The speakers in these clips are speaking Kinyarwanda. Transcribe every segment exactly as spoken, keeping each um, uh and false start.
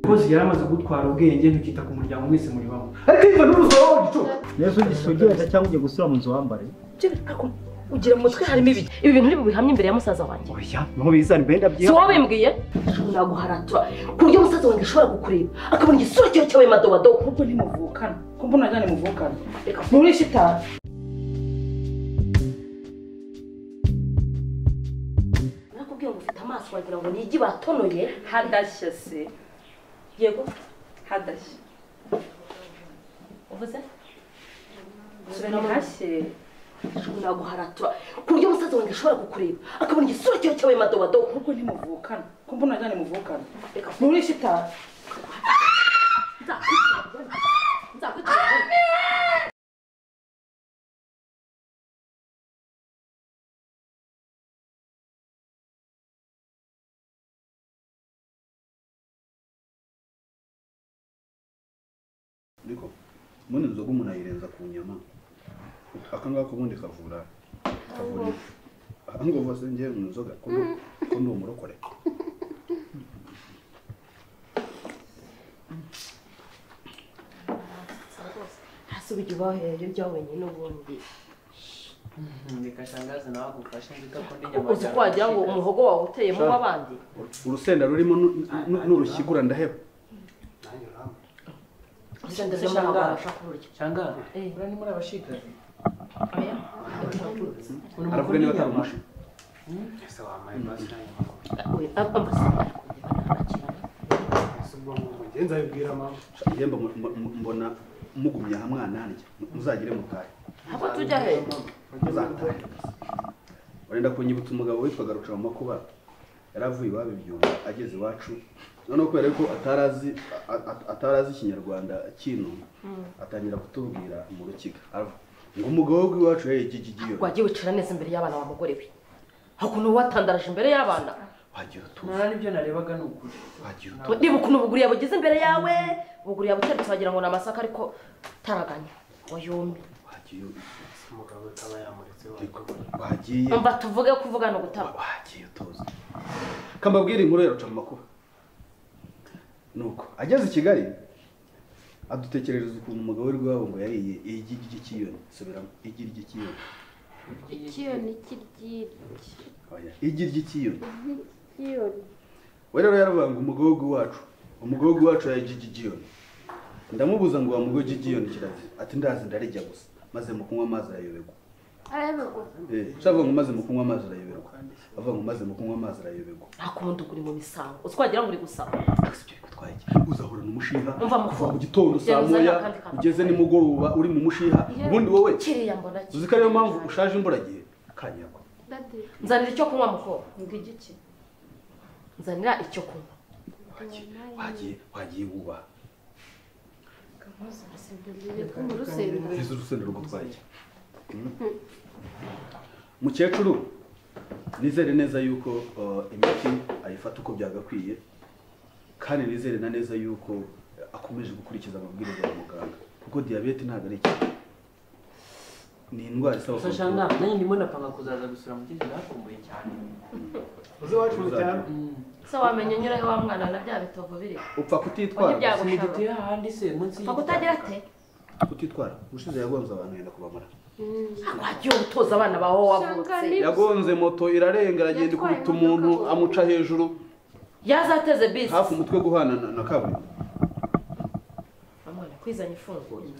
kozi yaramaze gutwara ubwenge ntukita ku muryango mwese muri bamwe ariko iva n'uruzoro gicu neza ugisogera cyangwa ugiye gusura mu nzu wambare ugira mu mutwe harimo ibi ibi bintu nibi bihamye imbere ya musaza wanjye oya no bizana benda byiha si wowe bimbwiye naguharatura ku buryo musaza wanjye ashobora kukureba akabona igisura cyawe cyawe madodo kuko ntimuvukana ko mbona ajyane muvukana reka nturishe itabi nakubwiye ngo ufite amaso wagira ngo ni igi batonoye hadashya se yego hadashya uvuze subira hashye naguharatura ku buryo musaza wanjye ashobora kukureba akabona igisura cyawe cyawe madodo kuko ntimuvukana ko mbona ajyane muvukana reka nturishe itabi niko mbona inzoga umuntu ayirenza ku nyama akangaka ubundi kavura kavura ahango vose ngiye mu nzoga ko ko ndi umurokore hasubije bahereje byo wenyine ubundi ndikashangaza nawe agufashe ndika ko ndi nyama uzi kwagira ngo umuhogo wawe uteye mu abandi urusenda rurimo n'urushyigura ndaheba urusenda rurimo n'abasha kururya cyangwa ura ni muri abashikazi aya aravuga niba atarumusha ese wamaye basi we ambasada subwo mugenza bibwira mama yemba mbona mugumya hamwana nanjye muzagire mutaye haba tujya he muzatahe wenda kunyibutsa umugabo witwaga Ruca mu makuba yaravuye iwabo ibyumba ageze iwacu none kubera yuko atarazi atarazi ikinyarwanda kino atangira kutubwira mu rukiga ngo umugabo w'iwacu yaye gigigiyo wagiye wicara neza imbere y'abana wa mugore we hakuno watandaraje imbere y'abana wagiye tu nara nibyo narebaga n'ukuri wagiye tu niba ukuntu buguriye bugeze imbere yawe buguriye buteretse wagira ngo namasaka ariko taraganya wayombi wagiye umugabo akaba yamuritse wagiye umva tuvuge kuvugana gutaba wagiye tuzi kambabwira inkuru ya Ruca mu makuba nuko ageze i Kigali adutekerereza ukuntu umugabo w'i rwabo ngo yariye igigi cy'ikiyoni subiramo igiri ry'ikiyoni ikiyoni kiryiri oya igiri ry'ikiyoni ikiyoni we rero yaravuga ngo umugabo w'iwacu umugabo w'iwacu yagigi giyoni ndamubuza ngo wa mugabo gigiyoni kirazi ati ndazi ndarijya gusa maze mu kunywa amazi arayoberwa arayoberwa eh shavuga ngo maze mu kunywa amazi arayoberwa avuga ngo maze mu kunywa amazi arayoberwa ntakundi kuri mu misango uzwagira ngo uri gusaba twaye uzahura n'umushiha umva mufu mu gitondo saa moya ugeze ni mugoroba uri mu mushiha ubundi wowe kiriya mbona uzi ko ariyo mpamvu ushaje imburagihe kanyako nzanira icyo kunywa mufu ngigiki nzanira icyo kunywa wagiye wagiye uba kamuza rasendele ku rusenda izo rusenda rugutwaye mukecuru nizere neza yuko imiti ayifata uko byagakwiye kandi nizere na neza yuko akomeje gukurikiza amabwiriza ya muganga kuko diabete ntabwo ari ikintu ni indwara isaba ko shanga nanjye ndimo napanga kuzaza gusura mu kizi nakumbuye cyane uzi wacu mu cyaro se wamenye nyuraho wa mwana na bya bitovo biri upfa kutitwara simigiti hahandi se munsi upfa kutagira ate kutitwara ushize yagonze abantu yenda kubamara wagiye utoza abana baho wavutse yagonze moto irarenga aragenda ikubita umuntu amuca hejuru yazateze bisi hafi umutwe guhana na kaburimbo amwana kwizanya ifunguye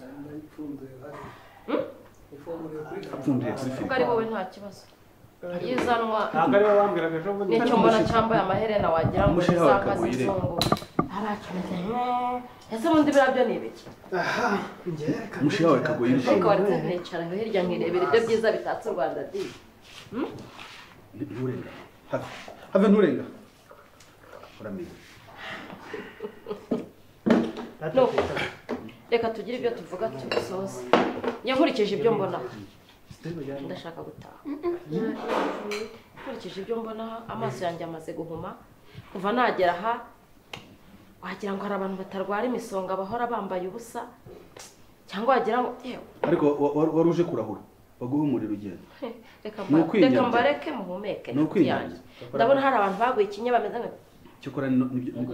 apfundiye kuri ubwo ari wowe nta kibazo yizanwa ntabwo ari wambwiraga ejo bundi nicyo mbona cyambaye amaherena wagira ngo Umushiha zanga wakaguye irembo. zizungu abacumeze ese bundi birabyo ni ibiki aha njye umushiha wawe kagoye ariko wari nicara hirya nkirebera ibyo byiza bitatse u Rwanda di nturenga have have nturenga uramenye no reka tugire ibyo tuvuga tubisoze nkurikije ibyo mbona ndashaka gutaha nkurikije ibyo mbona amaso yanjye amaze guhuma kuva nagera aha wagira ngo hari abantu batarwara imisonga bahora bambaye ubusa cyangwa wagira ngo yewe ariko wari uje kurahura baguhumurira ugenda reka mbareke muhumeke yanjye ndabona hari abantu baguye ikinya bameze nka cyokora ni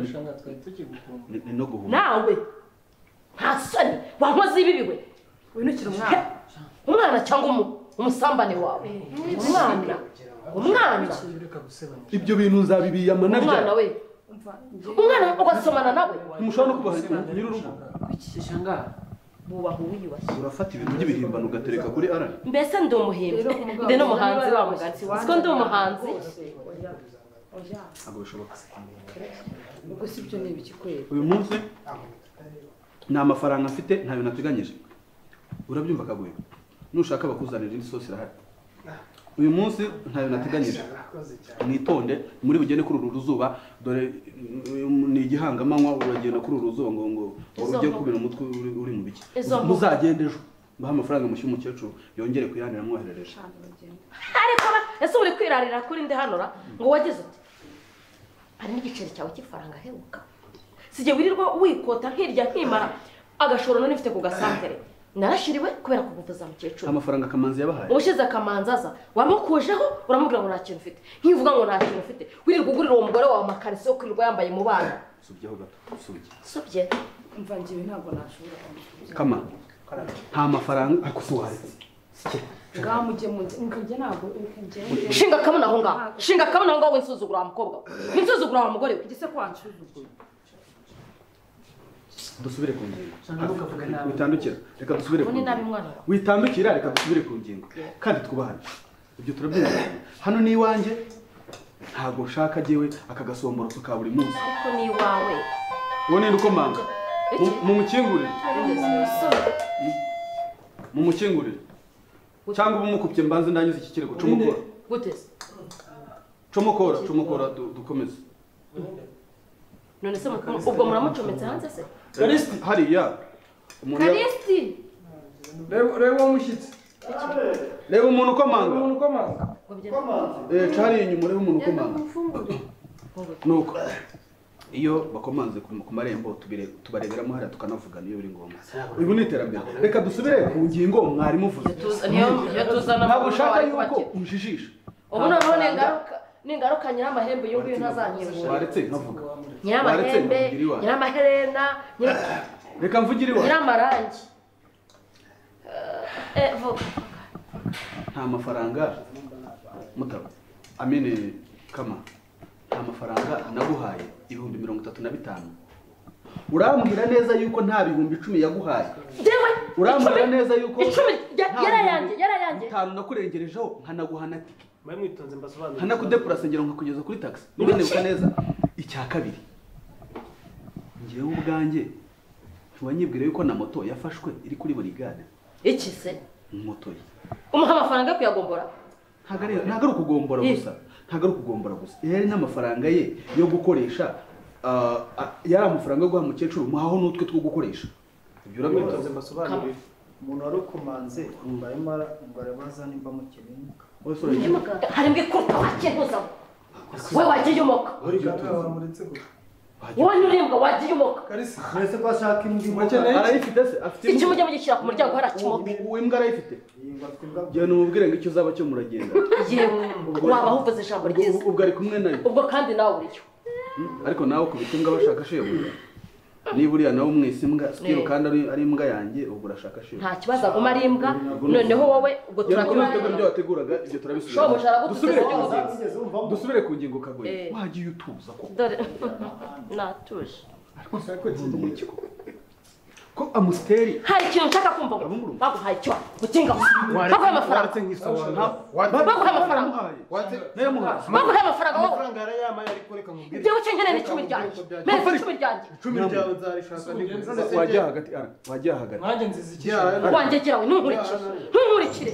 no guhuma nawe nta soni wankoze ibibiwe winukira umwana umwana cyangwa umusambane wawe umwana umwana ibyo bintu nzabibiyama naryo umwana we umwana ugasomana nawe umushobora no kubaha nyir'urugo shanga bubaha uwiyubashye urafata ibintu by'ibihimbano ugatereka kuri ara mbese ndi umuhimbi ndi n'umuhanzi wa mugati siko ndi umuhanzi ntabwo bishoboka ubwo si byo ni ibiki kwera uyu munsi nta mafaranga mfite ntayo nateganyije urabyumva kaguye nushaka bakuzanira indi sosi irahari uyu munsi ntayo nateganyije mwitonde muri bugene kuri uru ruzuba dore ni igihangamanywa uragenda kuri uru ruzuba ngo ngo urujye kubira umutwe uri mu biki muzagende ejo mbaha amafaranga mushya umukecuru yongere kuyanira mwoherereje ariko ese uri kwirarira kuri ndi hanora ngo wagize uti hari n'igiceri cyawe cy'ifaranga heruka sijye wirirwa wikota nkirya nkimara agashoro none mfite ku gasantere narashiriwe kubera kuguvuza mukecuru amafaranga kamanzi yabahaye ubushize kamanzi aza wamukujeho uramubwira ngo nta kintu ufite nkivuga ngo nta kintu ufite wirirwa ugurira uwo mugore wawe amakarisi yo kwirirwa yambaye mu bana subyeho gato subye subye mva ngiwe ntabwo nashobora kama nta mafaranga ariko se waretse ngaho mujye munze nkajye ntabwo nkajye shinga kabona aho ngaho shinga kabona aho ngaho winsuzugura wa mukobwa winsuzugura wa mugore we igise ko wansuzugura dusubire ku ngingo witandukira reka dusubire ku ngingo ngingo witandukira reka dusubire ku ngingo kandi twubahane ibyo turabyumva hano ni iwanjye ntabwo nshaka jewe aka gasomboroso ka buri munsi ariko ni iwawe uwo ni uko manga mu mukingurire mu mukingurire cyangwa umukupye mbanze ndangize iki kirego cumukora gute cumukora cumukora dukomeze none se ubwo muramucometse hanze se Karisti hariya Karisti reba reba umushyitsi reba umuntu ukomanga umuntu ukomanga eh cyari inyuma reba umuntu ukomanga nuko iyo bakomanze ku marembo tubire tubareberamo hariya tukanavugana iyo biri ngombwa ubu ni iterambere reka dusubire ku ngingo mwari muvuze ntabwo ushaka yuko unjijisha ubu noneho ningaruka ningaruka nyiramahembe uyu nguyu ntazanyibura waretse nkavuga nyiramahembe nyiramaherena reka mvugire iwawe nyiramarangi eh vuga nta mafaranga mutaba amene kama nta mafaranga naguhaye ibihumbi mirongo itatu na bitanu urambwira neza yuko nta bihumbi icumi yaguhaye dewe urambwira neza yuko icumi yarayange yarayange bitanu nakurengerejeho nkanaguhana tike mwe mwitonze mbasobanurira nkanakudepurasa ngero nkakugeza kuri taxi niba neza icya kabiri ngewe ubwanjye ntiwanyibwira yuko na moto yafashwe iri kuri burigade iki se moto ye umuha amafaranga yo kuyagombora ntago ari ntago ari ukugombora gusa ntago ari ukugombora gusa yari n'amafaranga ye yo gukoresha yari amafaranga yo guha mukecuru muhaho n'utwe two gukoresha ibyo urabitonze mbasobanurira umuntu wari ukumanze barimo barabaza nimba mukeneye hari mbwe ko wakentuza we wagiye umoka wowe nurimbwa wagiye umoka mwese ko ashaka imbwa arayifite se afite iki mujye mugishyira ku muryango harakimoka uwo imbwa arayifite genda umubwire ngo icyo uzaba cyo muragenda yewe waba uvuze ijambo ryiza ubwo ari kumwe nayo ubwo kandi nawe uriyo ariko nawe kubita imbwa bashaka shebuja niba uriya nawe umwise imbwa sikiro kandi ari imbwa yanjye ubwo urashaka shebuja nta kibazo aguma ari imbwa noneho wowe ubwo turakora ibyo wateguraga ibyo turabisubira dusubire ku ngingo dusubire ku ngingo kagoye wagiye utuza ko dore natuje ko amusteri hari ikintu nshaka kumva ngo baguhaye icyo gutinga baguhaye amafaranga baguhaye amafaranga baguhaye amafaranga wowe amafaranga yarayamaye ariko reka nkubwire ibyo uce nkeneye icumi ryanjye meze icumi ryanjye icumi ryawe nzarishaka nibwo wajya hagati wajya hagati nanjye nziza iki wangegera we ntunkurikire ntunkurikire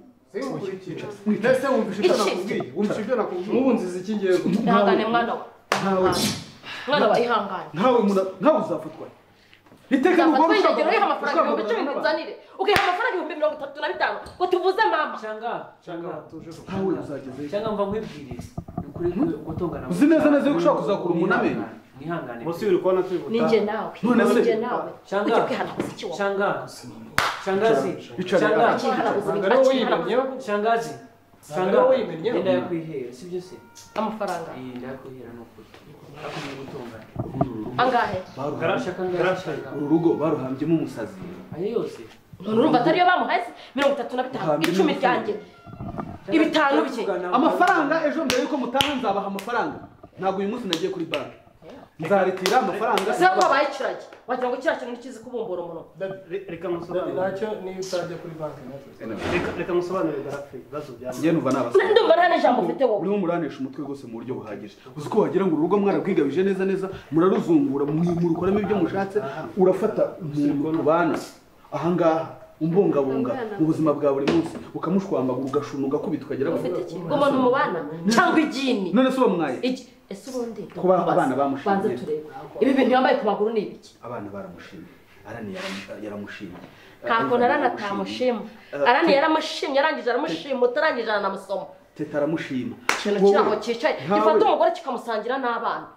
mbese wumvishe ibyo nakubwiye wumvishe ibyo nakubwiye nk'ubu nziza iki ngiye ihangane mwana wa mwana wa ihangane ntawe ntawe uzafatwa iteka uzafatwa ingegero uriha amafaranga ibihumbi icumi ngo unzanire ukiha amafaranga ibihumbi mirongo itatu na bitanu ngo tuvuze mama cyangwa cyangwa ntawe uzagezeyo cyangwa mva nkwibwirire ni ukuri gutongana uzi neza neza yuko ushobora kuzakura umunamenyo nihangane musubire kubona turi gutaha ninjye nawe None se- ninjye nawe Cyangwa- ujye kwihanaguza iki wowe cyangwa shangazi Icara. shangazi kwihanaguza Ntabwo ari wowe ibiki yibamye shangazi Shanga wimennye ndenda yakwihera sibyo se amafaranga iyi ndakwihera n'ukuri akwiye gutunga angahe garashaka garashaka uru rugo baruhambyemo umusazi ayo yose none urumva atariyo bamuhaye mirongo itatu na bitanu icumi ryanjye ibitanu bye amafaranga ejo mbere yuko mutaha nzabaha amafaranga ntabwo uyu munsi nagiye kuri banki nzaretira amafaranga se ko babaye ikiragi wagira ngo kiriya kintu nikizi kubumbura umuntu reka musobanurire ntacyo niyo utajya kuri banki reka reka musobanurire garafe ibibazo byawe njye numva nabasaba ndumva nta n'ijambo ufite wowe urimo muranisha umutwe rwose mu buryo buhagije uzi ko wagira ngo urugo mwarabwigabije neza neza muraruzungura murukoramo ibyo mushatse urafata umuntu tubana ahangaha umbungabunga mu buzima bwa buri munsi ukamushwambagura ugashuna ugakubita ukagera ufite iki ngo umuntu mubana cyangwa igini none se bamwaye ese ubundi kuba abana bamushimye banza turebe ibi bintu yambaye ku maguru ni ibiki abana baramushimye arani yaramushimye ntabwo narana atamushima arani yaramushimye arangije aramushima utarangije aranamusoma teta aramushima ikintu kiraho cyicaye gifata umugore kikamusangira n'abana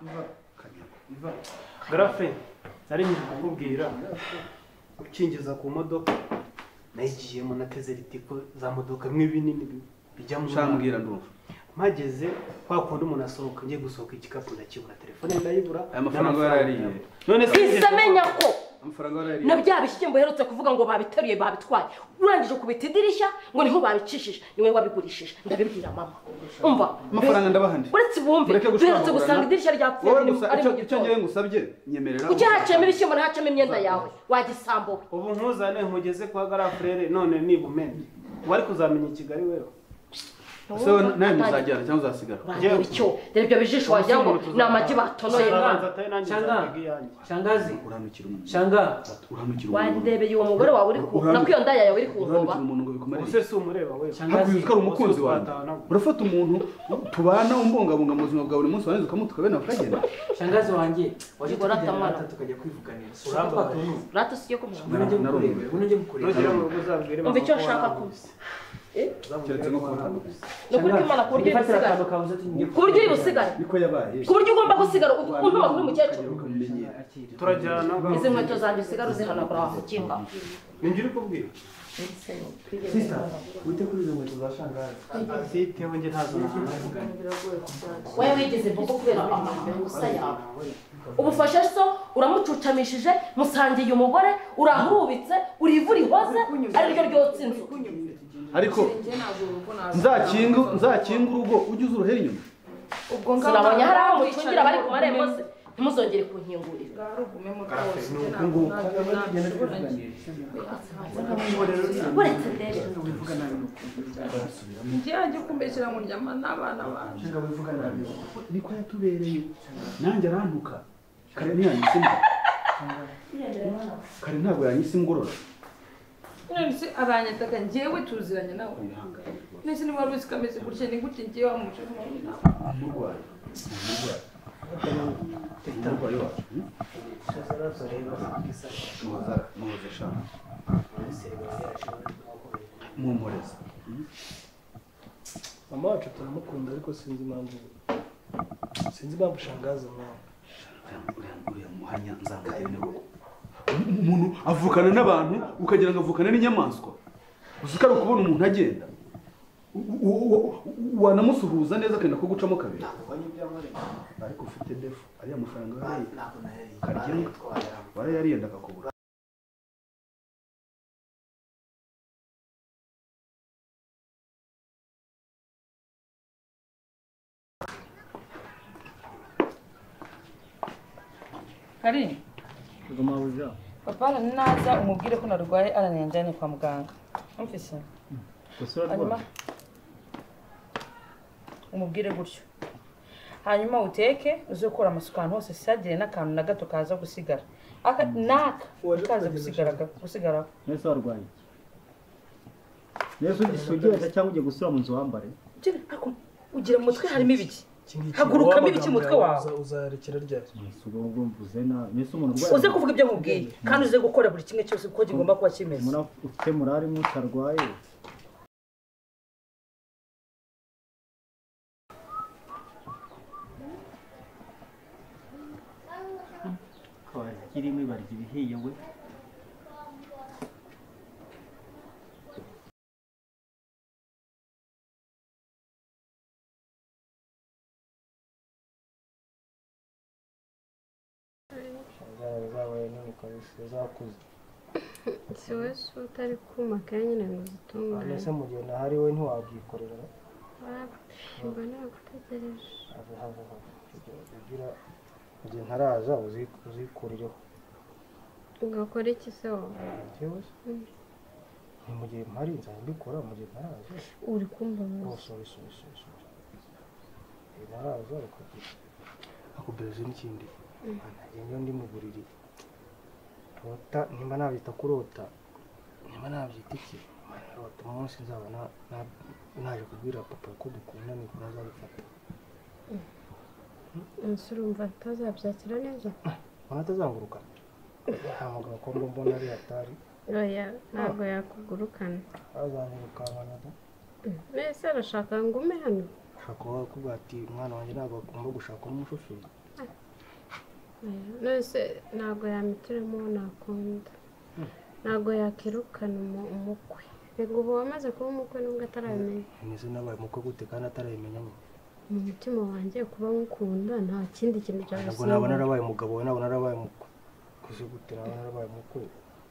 garafe nari ngiye kukubwira ukingiza ku modoka nayigiyemo nateze ritiko za modoka bimwe binini bijya mu shambwira ndumva mpageze kwa kundi umuntu asohoka ngiye gusohoka igikapu ndakibura telefone ndayibura aya mafaranga yarariye none se menya ko amafaranga yarariye na bya bishyimbo uherutse kuvuga ngo babiteruye babitwaye urangije kubita idirishya ngo niho babicishije niwe wabigurishije ndabibwira mama umva amafaranga ndabahandi uretse bumve uherutse gusanga idirishya ryapfuye ari mu icyo ngiye ngusabye nyemerera kuki haciyemo ibishyimbo ntihaciyemo imyenda yawe wagisambo ubu nkuzane nkugeze kwa garafurere none niba umenya wari kuzamenya i Kigali wewe so nawe muzajyana cyangwa uzasigara urangire icyo rero ibyo bijisho wagira ngo ni amagi batonoye shangazi uranukira umuntu shanga uranukira umuntu wandebeye uwo mugore wawe uri ku na kwiyo ndaya yawe iri ku ngoba uranukira umuntu ngo bikumare use si umureba wewe hakuzi ko ari umukunzi wawe urafata umuntu tubana umbungabunga mu buzima bwa buri munsi waneze ukamutuka bene akagenda shangazi wanjye waje Urata tujyana mwana. rata tukajya kwivuganira Uramba. uramba rata siyo kumenya unajye mukureba unajye mukureba nugera mu rugo uzabwire umva icyo nshaka ko keretse no kubona ni ukuri kw'Imana ku buryo uri ifatira busigare akantu kabuze tugiye ku buryo uri busigare niko yabaye ku buryo ugomba gusigara untuma kuri mukecuru ukamumenyera turajyana izi nkweto zanjye usigara uzihanagura wamukinga ninjye uri kubwira sister wite kuri izo nkweto za shangazi afite we njye ntazo wowe wigeze bobo kubera amakosa yawe ubufasha so uramucucamishije musangiye umugore urahurubitse urivu rihoze ari ryo ryotsa inzu ariko nzakinga nzakinga urugo ujye uza uruhera inyuma ubwo sinabonye hari aho mucungira bari ku marembo se ntimuzongere kunkingurira uretse ndebe njye kumbeshyira mu nyama n'abana baje niko yatubereye nanjye arantuka kare ntiyanyisemo kare ntabwo yanyise imugorora none aranyataka njyewe tuziranye nawe nese niba wari uzi kameze gutya ni gute njyewe wamuje mu nama umurwayi umurwayi umurwayi wacu muhoza muhoza eshanu muhumuriza mama wacu turamukunda ariko sinzi impamvu sinzi impamvu shangaza nawe uriya muhanya nzamugene koko umuntu avukana n'abantu ukagira ngo avukane n'inyamaswa uzi ko ari ukubona umuntu agenda wanamusuhuza neza akenda ko gucamo kabiri ariko ufite defu ariya mafaranga karyenga warayariye ndakakubura Kari papa naza umubwire ko narwaye aranenjane kwa muganga umfise hanyuma umubwire gutyo hanyuma uteke uze gukora amasuku ahantu hose sagire n'akantu na gato kaza gusigara aka naka kaza gusigara gusigara nese warwaye nese ugisugeza cyangwa ugiye gusura mu nzu wambare ugira mu mutwe harimo ibiki hagurukamo ibiki mutwe wawe uzarekera ryari ubwo ubwo mvuze na nese umuntu urwaye uze kuvuga ibyo nkubwiye kandi uze gukora buri kimwe cyose uko kigomba kuba kimeze umuntu ufite murari mutarwaye kirimo barya ibihiye we zabaye nini kabisa zakuze si we se utari kumakaye nyine ngo zitungane ese mu gihe nahari we ntiwabyikorera mba nagutegereje have have have ugira mu gihe ntaraza uzikurireho ugakora iki se wowe yewe ni mu gihe mpari nzajya mbikora mu gihe ntaraza uri kumbabaza oh sorry sorry sorry sorry ntaraza ukagira akubeze n'ikindi iyo ndi mu buriri rota nimba nabyita kurota nimba nabyita iki rota umunsi nzaba naje kubwira papa ko dukunda ni kuri azabifata umusore umva atazabyakira neza ubona atazanguruka nta mugabo ko mbona ari hatari oya ntabwo yakugurukana azanyirukankana da mbese arashaka ngo ume hano ashaka kuvuga ati umwana wanjye ntabwo agomba gushaka n'umushoferi nose ntabwo yamitiramo nakunda ntabwo yakirukana umukwe rego ubu wamaze kuba umukwe nubwo atarabimenya ameze n'abaye umukwe gute kandi atarabimenya nyine mu mutima wanjye kuba mukunda nta kindi kintu cyose ntabwo nabona narabaye umugabo we nabona narabaye umukwe kuzi gute nabona narabaye umukwe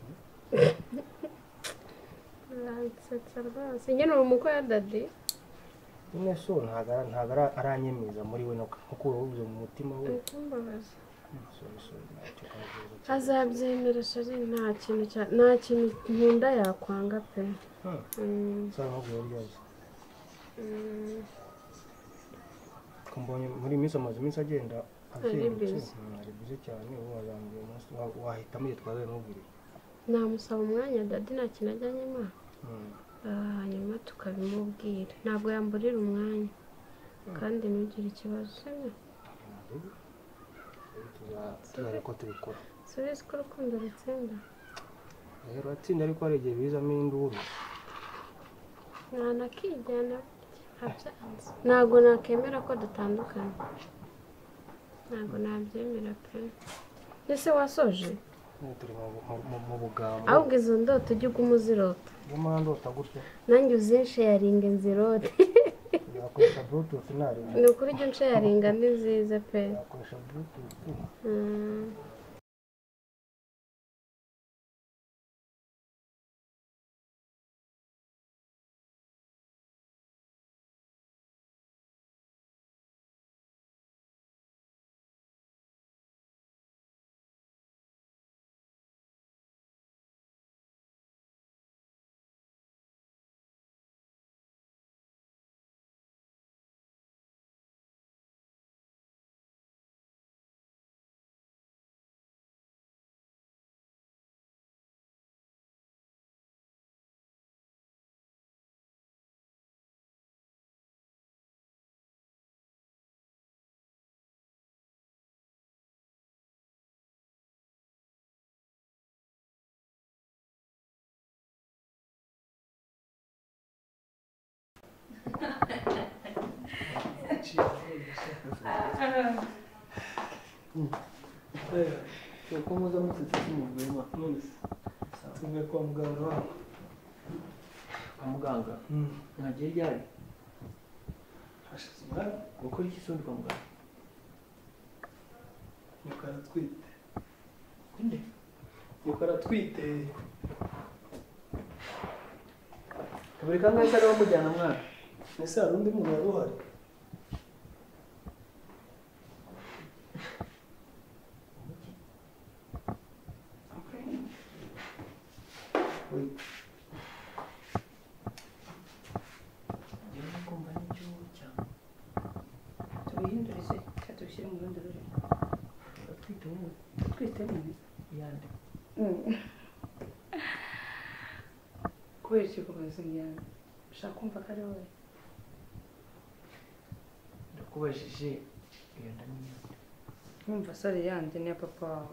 ransetsa rwose nyine uri umukwe ya dadi nyine so ntabwo aranyemeza muri we nuko urubuze mu mutima we kumbabaza azabyemera shari nta kintu nta kintu nkunda yakwanga pe nsaba ntabwo yari yazi mbonye muri minsi amaze iminsi agenda azengurutse ari bize cyane ubu wazambiye umunsi wahitamo igihe twazabimubwiriye namusaba umwanya dadi nta kintu ajyanye ma hanyuma tukabimubwira ntabwo yamburira umwanya kandi ntugire ikibazo sibyo tuzare ko tubikora subizi ko urukundo rutsinda rero atsinda ariko hari igihe bizamo induru ntanakijyana ntabwo nakemera ko dutandukana ntabwo nabyemera pe ese wasoje turi mu bugambo ahubwo izo ndoto ujye uguma uzirota niyo mpamvu ndota gutya nanjye uzinshayaringa inzirote yakoresha bluetooth nari ni ukuri ujye unshayaringa ni nziza pe yakoresha bluetooth uko muza musetse simuvuyemo tumwe kwa muganga wabo kwa muganga mwagiye ryari hashize umwanya gukora iki sondi kwa muganga nuko aratwite inde nuko aratwite kabiri kangahe kari bamujyana mwana ese hari undi muntu wari uhari tubihindurize cyangwa tubishyire mu rundi rurimi twite mu yande kubera iki kubaza ngiyane ushaka kumva ko ari wowe ndakubajije iyo nda ni yande numva sare yande ni ya papa wawe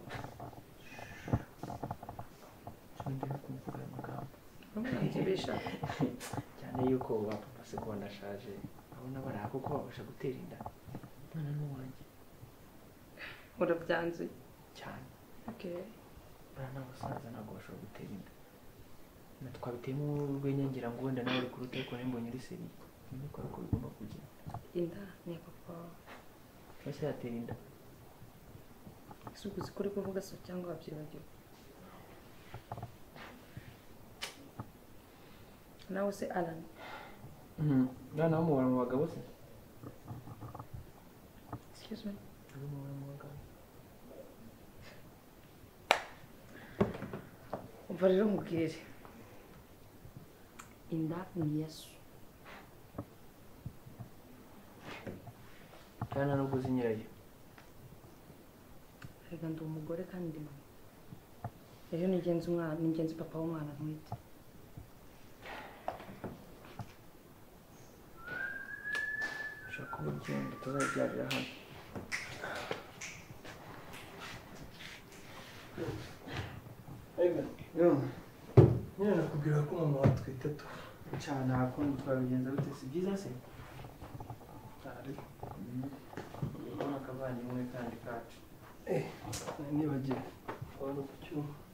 sondi no kumvuga ayo magambo umwangibisha cyane yuko wa papa segonda ashaje abona baraha kuko babasha gutera inda umwana n'uwanjye urabyanze cyane okay bana n'abasaza ntabwo bashobora gutera inda na twabiteyemo urwenya ngira ngo wenda nawe uri kuruta ariko nimbonye uri seri nibikora ko bigomba kugira inda ni ya papa wawe cyose yatera inda ese uzi ko uri kuvuga so cyangwa wabyibagiwe nawe se Alan mwana wamubona mu bagabo se excuse me wamubona mu bagabo umva rero nkubwire inda ni Yesu kandi nubwo uzi nyirayo reka ndi umugore kandi ndi mama rero ni ingenzi umwana ni ingenzi papa w'umwana ntwite ushaka kuba ugenda utazabyarira hano nyine nakubwira ko mama watwite tu cyane ntakundi twabigenza bite si byiza se ariko ubona akavandimwe kandi kacu eh nibagiwe wari ku cyuma